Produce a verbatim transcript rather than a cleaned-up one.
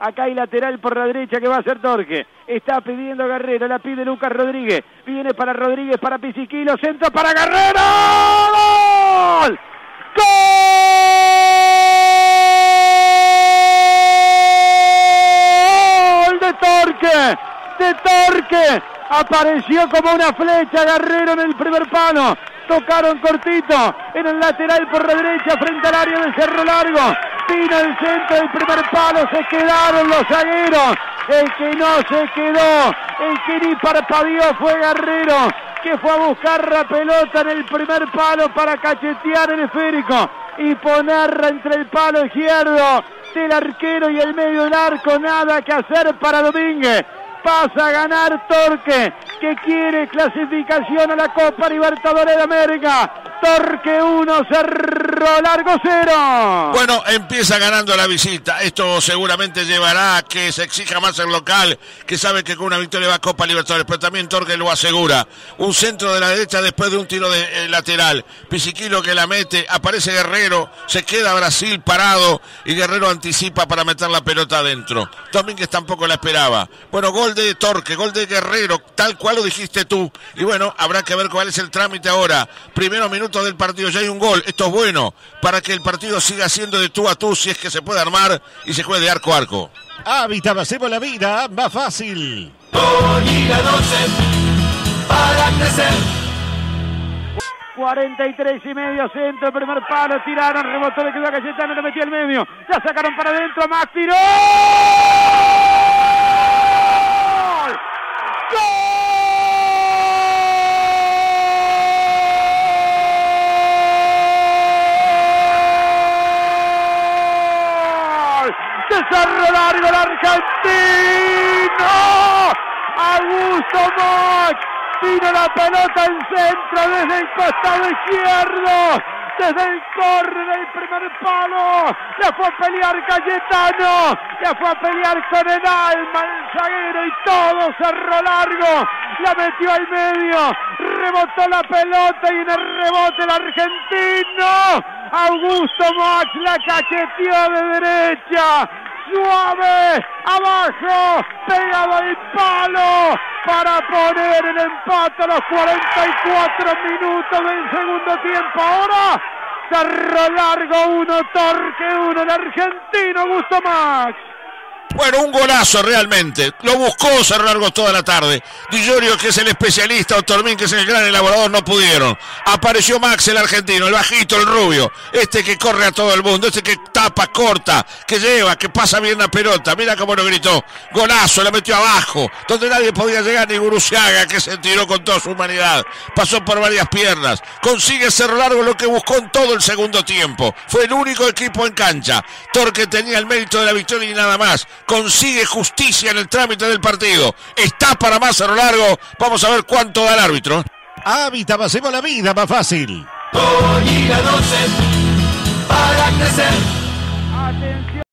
Acá hay lateral por la derecha que va a ser Torque. Está pidiendo Guerrero, la pide Lucas Rodríguez. Viene para Rodríguez, para Pisiquilo, centro para Guerrero. ¡Gol! ¡Gol de Torque! De Torque. Apareció como una flecha Guerrero en el primer palo. Tocaron cortito en el lateral por la derecha frente al área de Cerro Largo. Vino el centro del primer palo, se quedaron los zagueros. El que no se quedó, el que ni parpadeó fue Guerrero, que fue a buscar la pelota en el primer palo para cachetear el esférico y ponerla entre el palo izquierdo del arquero y el medio del arco. Nada que hacer para Domínguez. Pasa a ganar Torque, que quiere clasificación a la Copa Libertadores de América. Torque uno, Cerro Largo cero. Bueno, empieza ganando la visita. Esto seguramente llevará a que se exija más el local, que sabe que con una victoria va a Copa Libertadores, pero también Torque lo asegura. Un centro de la derecha después de un tiro de eh, lateral. Pisiquilo que la mete, aparece Guerrero, se queda Brasil parado y Guerrero anticipa para meter la pelota adentro. Domínguez tampoco la esperaba. Bueno, gol de Torque, gol de Guerrero, tal cual lo dijiste tú. Y bueno, habrá que ver cuál es el trámite ahora. Primeros minutos del partido, ya hay un gol. Esto es bueno para que el partido siga siendo de tú a tú, si es que se puede armar y se juegue de arco a arco. Hábitat, hacemos la vida más fácil. Liga doce para crecer. cuarenta y tres y medio, centro, primer palo, tiraron, rebotó, le quedó a Cayetano, le metió al medio, la sacaron para adentro, Max tiró. De Cerro Largo, el argentino Augusto Max. Vino la pelota en centro desde el costado izquierdo, desde el córner del primer palo. La fue a pelear Cayetano, la fue a pelear con el alma el zaguero y todo Cerro Largo. La metió al medio, rebotó la pelota y en el rebote el argentino Augusto Max la cacheteó de derecha. Suave, abajo, pegado al palo para poner el empate a los cuarenta y cuatro minutos del segundo tiempo. Ahora, Cerro Largo uno, Torque uno, el argentino Augusto Max. Bueno, un golazo realmente. Lo buscó Cerro Largo toda la tarde. Di Llorio, que es el especialista, o Tormín, que es el gran elaborador, no pudieron. Apareció Max, el argentino, el bajito, el rubio. Este que corre a todo el mundo, este que tapa, corta, que lleva, que pasa bien la pelota. Mira cómo lo gritó. Golazo, la metió abajo, donde nadie podía llegar, ni Guruciaga, que se tiró con toda su humanidad. Pasó por varias piernas. Consigue Cerro Largo lo que buscó en todo el segundo tiempo. Fue el único equipo en cancha. Torque tenía el mérito de la victoria y nada más. Consigue justicia en el trámite del partido. Está para más Cerro Largo. Vamos a ver cuánto da el árbitro. Hábitat, hacemos la vida más fácil. Liga doce para crecer. Atención.